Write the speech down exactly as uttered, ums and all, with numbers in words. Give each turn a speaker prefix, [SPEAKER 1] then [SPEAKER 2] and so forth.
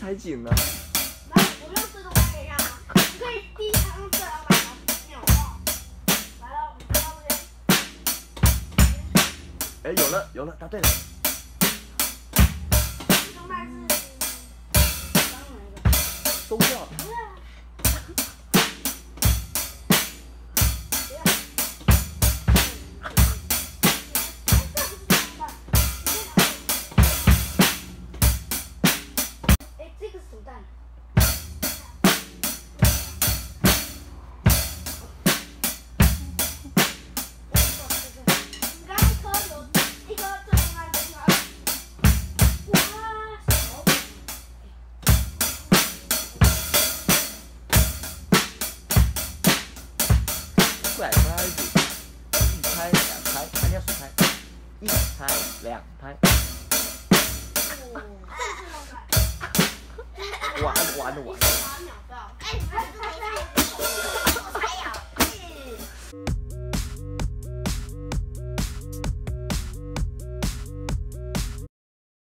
[SPEAKER 1] 踩紧呢。
[SPEAKER 2] 来，我用自动拍给你看啊，你可以第一场用这两把它扭到。来了，我们到这边。
[SPEAKER 1] 哎，有了有了，答对了。
[SPEAKER 2] 自动拍是刚哪一个？
[SPEAKER 1] 松掉。
[SPEAKER 2] 这个是什么蛋？你刚刚一颗有一颗最重要的地方。哇，手。
[SPEAKER 1] 快拍子，一拍两拍，按下数拍，一拍两拍。完了完了完了！
[SPEAKER 2] 哎，你们拍拍拍。